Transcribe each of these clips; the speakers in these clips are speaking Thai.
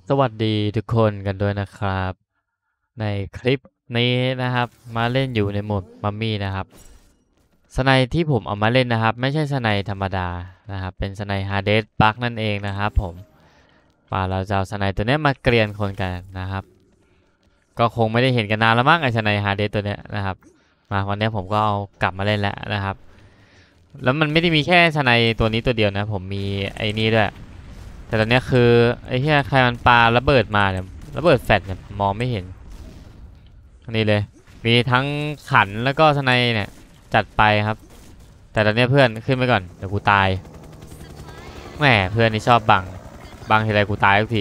สวัสดีทุกคนกันด้วยนะครับในคลิปนี้นะครับมาเล่นอยู่ในโหมดมัมมี่นะครับสไนที่ผมเอามาเล่นนะครับไม่ใช่สไนธรรมดานะครับเป็นสไนฮาร์เดสบักนั่นเองนะครับผมเราจะเอาสไนตัวนี้มาเกรียนคนกันนะครับก็คงไม่ได้เห็นกันนานแล้วมั้งไอสไนฮาร์เดสตัวเนี้ยนะครับมาวันนี้ผมก็เอากลับมาเล่นแล้วนะครับแล้วมันไม่ได้มีแค่สไนตัวนี้ตัวเดียวนะผมมีไอ้นี่ด้วยแต่ตอนนี้คือไอ้ที่ใครมันปาระเบิดมาเนี่ยระเบิดแฟลชเนี่ยมองไม่เห็นนี่เลยมีทั้งขันแล้วก็สไนเนี่ยจัดไปครับแต่ตอนนี้เพื่อนขึ้นไปก่อนเดี๋ยวกูตายแหมเพื่อนนี่ชอบบังทีไรกูตายทุกที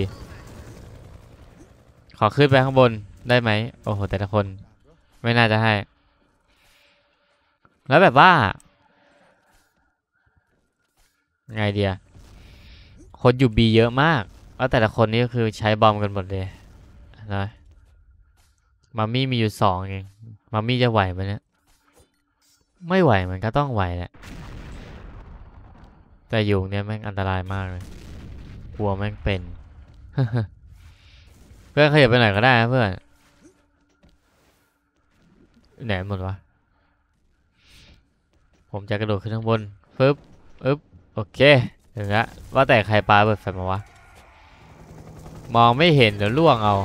ขอขึ้นไปข้างบนได้ไหมโอ้โหแต่ละคนไม่น่าจะให้แล้วแบบว่าไงเดียคนอยู่บีเยอะมากแล้วแต่ละคนนี่ก็คือใช้บอมกันหมดเลยนะมัมมี่มีอยู่2เองมัมมี่จะไหวไหมเนี่ยไม่ไหวมันก็ต้องไหวแหละแต่อยู่เนี่ยแม่งอันตรายมากเลยกลัวแม่งเป็น เพื่อนขยับไปหน่อยก็ได้นะเพื่อนไหนหมดวะผมจะกระโดดขึ้นข้างบนปึ๊บปึ๊บโอเคถึงละว่าแต่ใครปาเปิดไฟมาวะมองไม่เห็นเดี๋ยวล่วงเอา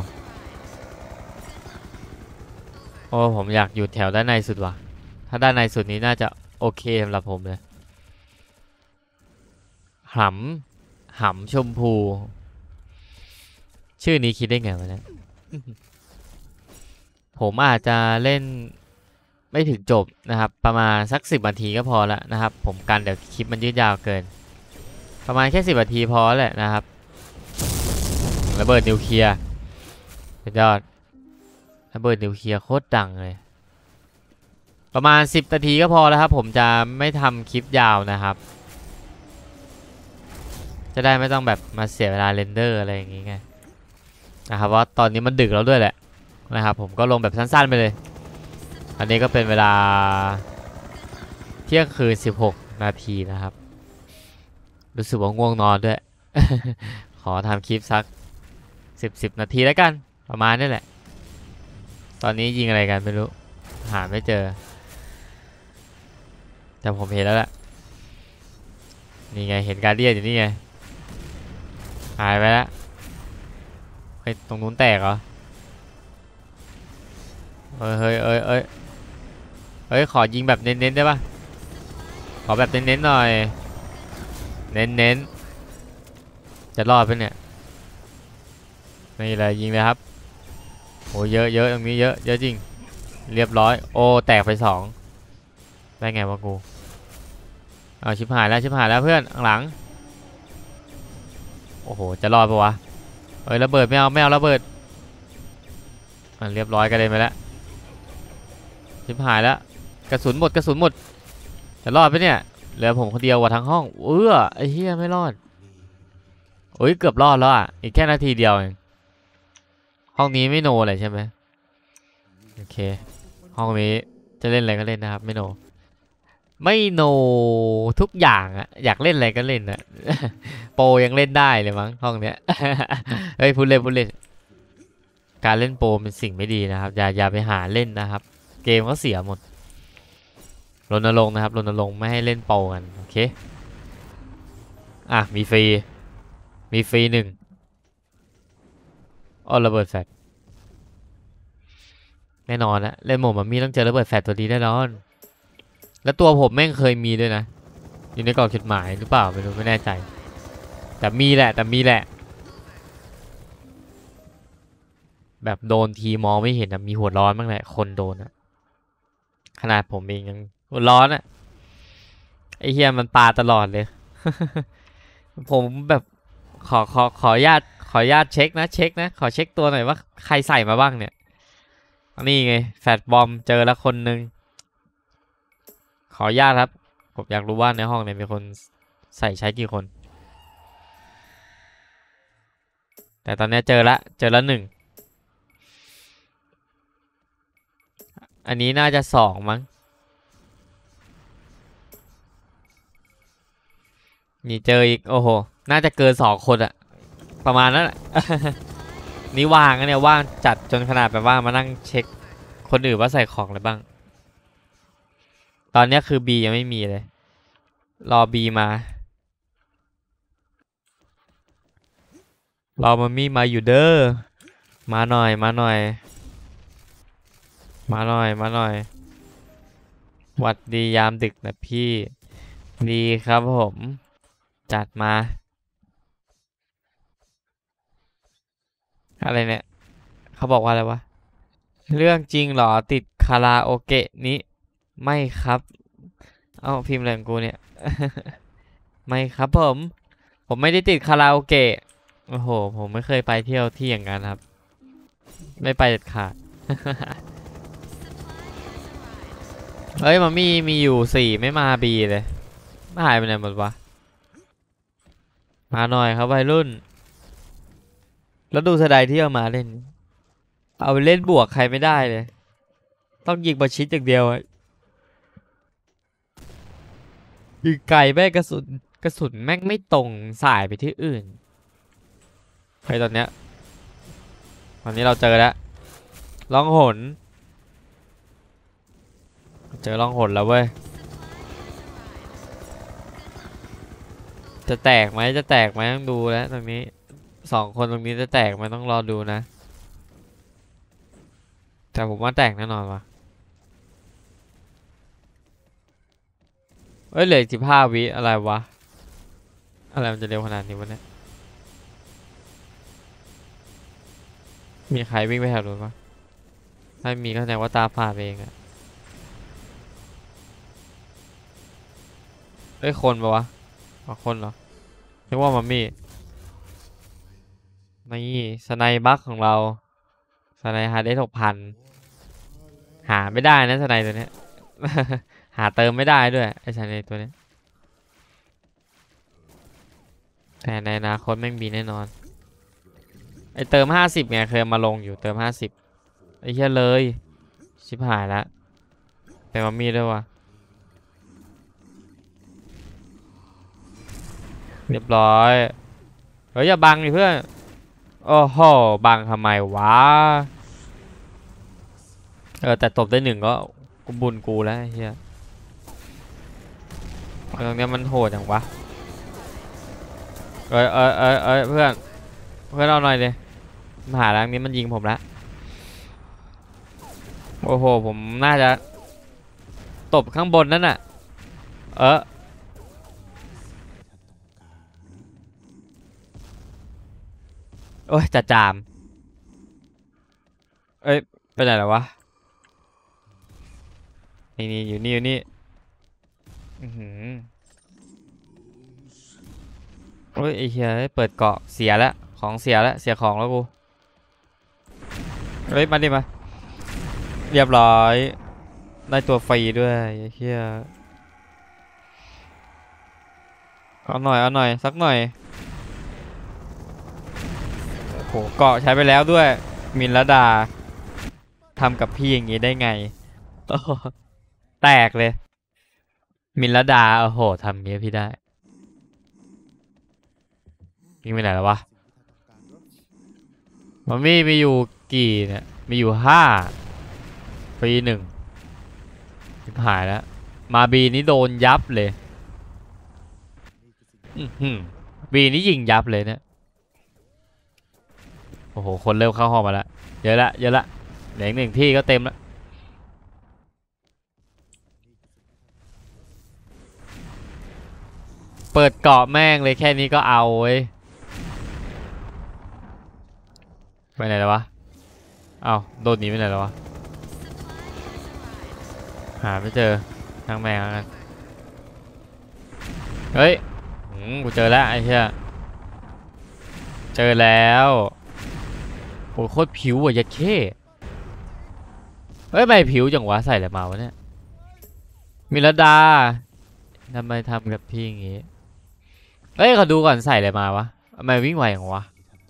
โอ้ผมอยากอยู่แถวด้านในสุดว่ะถ้าด้านในสุดนี้น่าจะโอเคสำหรับผมเลยหำชมพูชื่อนี้คิดได้ไงวะเนี่ย ผมอาจจะเล่นไม่ถึงจบนะครับประมาณสัก10 นาทีก็พอแล้วนะครับผมกันเดี๋ยวคลิปมันยืดยาวเกินประมาณแค่10 นาทีพอแหละนะครับระเบิดนิวเคลียร์สุดยอดระเบิดนิวเคลียร์โคตรดังเลยประมาณ10 นาทีก็พอแล้วครับผมจะไม่ทำคลิปยาวนะครับจะได้ไม่ต้องแบบมาเสียเวลาเรนเดอร์อะไรอย่างงี้ไงนะครับว่าตอนนี้มันดึกแล้วด้วยแหละนะครับผมก็ลงแบบสั้นๆไปเลยอันนี้ก็เป็นเวลาเที่ยงคืน16 นาทีนะครับรู้สึกว่าง่วงนอนด้วย ขอทำคลิปสัก10 นาทีแล้วกันประมาณนี้แหละตอนนี้ยิงอะไรกันไม่รู้หาไม่เจอแต่ผมเห็นแล้วแหละนี่ไงเห็นการเดียนอยู่นี่ไงหายไปแล้วเฮ้ยตรงนู้นแตกเหรอเฮ้ยขอยิงแบบเน้นๆได้ปะขอแบบเน้นๆหน่อยเน้นๆจะรอดปะเนี่ยนี่แหละยิงเลยครับโอ้เยอะตรงนี้เยอะจริงเรียบร้อยโอ้แตกไป2ได้ไงวะกูเอาชิบหายแล้วเพื่อนข้างหลังโอ้โหจะรอดปะวะเฮ้ยระเบิดไม่เอาระเบิดเรียบร้อยกันเลยไปแล้วชิบหายแล้วกระสุนหมดจะรอดปะเนี่ยเหลือผมคนเดียวว่ะทั้งห้องไอ้เหี้ยไม่รอดโอ้ยเกือบรอดแล้วอ่ะอีกแค่นาทีเดียวเองห้องนี้ไม่โนเลยใช่ไหมโอเคห้องนี้จะเล่นอะไรก็เล่นนะครับไม่โนทุกอย่างอะอยากเล่นอะไรก็เล่นอะโปรยังเล่นได้เลยมั้งห้องเนี้ยเฮ้ยพูดเล่นการเล่นโปรเป็นสิ่งไม่ดีนะครับอย่าไปหาเล่นนะครับเกมก็เสียหมดรณรงค์นะครับรณรงค์ไม่ให้เล่นโปรกันโอเคอ่ะมีฟรี1อ้อระเบิดแฟลชแน่นอนนะเล่นโหมดมันมีต้องเจอระเบิดแฟลชตัวดีแน่นอนแล้วตัวผมแม่งเคยมีด้วยนะอยู่ในกล่องจดหมายหรือเปล่าไม่รู้ไม่แน่ใจแต่มีแหละแบบโดนทีมองไม่เห็นนะมีหัวร้อนบ้างแหละคนโดนอะขนาดผมเองยังหัวร้อนอะไอเฮียมันปาตลอดเลยผมแบบขออนุญาตเช็คนะขอเช็คตัวหน่อยว่าใครใส่มาบ้างเนี่ยนี่ไงแฟตบอมเจอแล้วคนนึงขออนุญาตครับผมอยากรู้ว่าในห้องเนี่ยมีคนใช้กี่คนแต่ตอนนี้เจอละ1อันนี้น่าจะ2มั้งมีเจออีกโอ้โหน่าจะเกิน2 คนอะประมาณนั้นแหละนี่ว่างนะเนี่ยว่างจัดจนขนาดแบบว่ามานั่งเช็คคนอื่นว่าใส่ของอะไรบ้างตอนนี้คือ B ยังไม่มีเลยรอ B มารอมามี่มาอยู่เด้อมาหน่อยมาหน่อยมาหน่อยมาหน่อยหวัดดียามดึกนะพี่ดีครับผมจัดมาอะไรเนี่ยเขาบอกว่าอะไรวะเรื่องจริงเหรอติดคาราโอเกะนี้ไม่ครับเอ้าพิมพ์อะไรของกูเนี่ย ไม่ครับผมไม่ได้ติดคาราโอเกะโอ้โหผมไม่เคยไปเที่ยวที่อย่างนั้นครับไม่ไปเด็ดขาด เฮ้ยมันมีอยู่4ไม่มาบีเลยไม่หายไปไหนหมดวะมาหน่อยครับวัยรุ่นแล้วดูสไลด์ที่เอามาเล่นเอาไปเล่นบวกใครไม่ได้เลยต้องยิงประชิดอย่างเดียวยิงไกลแม่งกระสุนแม่งไม่ตรงสายไปที่อื่นใครตอนนี้เราเจอแล้วล่องหนเจอล่องหนแล้วเว้ยจะแตกไหมจะแตกไหมต้องดูแล้วตรงนี้2 คนตรงนี้จะแตกไหมต้องรอดูนะแต่ผมว่าแตกแน่นอนว่ะเอ้ยเหลือ15 วิอะไรวะอะไรมันจะเร็วขนาดนี้วะเนี่ยมีใครวิ่งไปแถวนู้นปะถ้ามีก็แสดงว่าตาฝาดไปเองอะเอ้ยคนปะวะอ๋อคนเหรอนึกว่ามัมมี่นี่สไนบัคของเราสไนฮาร์ดเด6,000หาไม่ได้นะสไนตัวเนี้ย หาเติมไม่ได้ด้วยไอ้สไนตัวเนี้ยแต่ในอนาคตแม่งมีแน่นอนไอ้เติม50ไงเคยมาลงอยู่เติม50ไอ้เหี้ยเลยชิบหายแล้วเป็นมัมมี่ด้วยวะเรียบร้อยเฮ้ยอย่าบังดิเพื่อนโอ้โหบังทำไมวะแต่ตบได้1ก็บุญกูแล้วไอ้เฮียตรงเนี้ยมันโหดอย่างวะเพื่อนเอาหน่อยเลยมหาลังนี้มันยิงผมแล้วโอ้โหผมน่าจะตบข้างบนนั่นน่ะโอ้ยจะจามเอ้ยไปไหนแล้ววะนี่อยู่นี่อือหือโอ้ยไอ้เหี้ยเปิดเกาะเสียแล้วของเสียแล้วเสียของแล้วกูเฮ้ยมาดิมาเรียบร้อยได้ตัวฟรีด้วยไอ้เหี้ยเอาหน่อยสักหน่อยโอ้โหเกาะใช้ไปแล้วด้วยมินลดาทำกับพี่อย่างนี้ได้ไงโอ้โหแตกเลยมินลดาโอ้โหทำอย่างนี้พี่ได้ยิงไปไหนแล้ววะมันมีอยู่กี่เนี่ยมีอยู่5 ปี1หายแล้วมาบีนี้โดนยับเลยบีนี้ยิงยับเลยเนี่ยโอ้โหคนเริ่มเข้าห้องมาแล้วเยอะละเหลืออีก1 ที่ก็เต็มแล้วเปิดเกาะแม่งเลยแค่นี้ก็เอาเว้ยไปไหนแล้ววะเอาโดนหนีไปไหนแล้ววะหาไม่เจอทางแม่งกันเฮ้ยกูเจอแล้วไอ้เหี้ยเจอแล้วโอ้โคตรผิวอ่ะยัดเข้เฮ้ยไม่ผิวจังวะใส่อะไรมาวะเนี่ยมิลดาทำไมทำกับพี่อย่างงี้เฮ้ยเขาดูก่อนใส่อะไรมาวะทำไมวิ่งไวอย่างวะ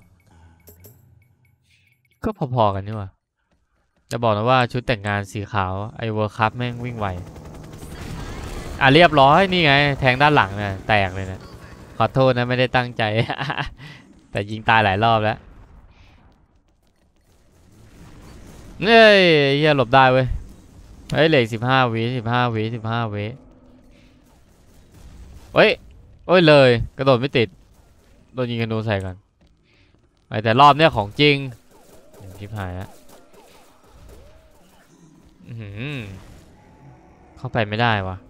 ก็พอๆกันนี่วะจะบอกนะว่าชุดแต่งงานสีขาวไอเวอร์คัพแม่งวิ่งไวเรียบร้อยนี่ไงแทงด้านหลังเนี่ยแตกเลยนะขอโทษนะไม่ได้ตั้งใจ แต่ยิงตายหลายรอบแล้วเฮ้ยเฮียหลบได้เว้ยเฮ้ยเหลือ15 วิเฮ้ยโอ้ยเลยกระโดดไม่ติดโดนยิงกันโดนใส่กันแต่รอบเนี้ยของจริงชิบหายแล้วอื้อหือเข้าไปไม่ได้วะ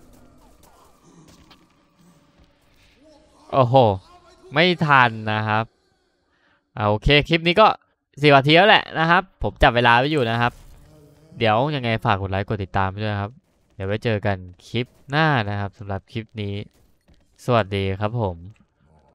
โอ้โหไม่ทันนะครับโอเคคลิปนี้ก็4 นาทีแล้วแหละนะครับผมจับเวลาไว้อยู่นะครับเดี๋ยวยังไงฝากกดไลค์กดติดตามไปด้วยครับเดี๋ยวไว้เจอกันคลิปหน้านะครับสำหรับคลิปนี้สวัสดีครับผม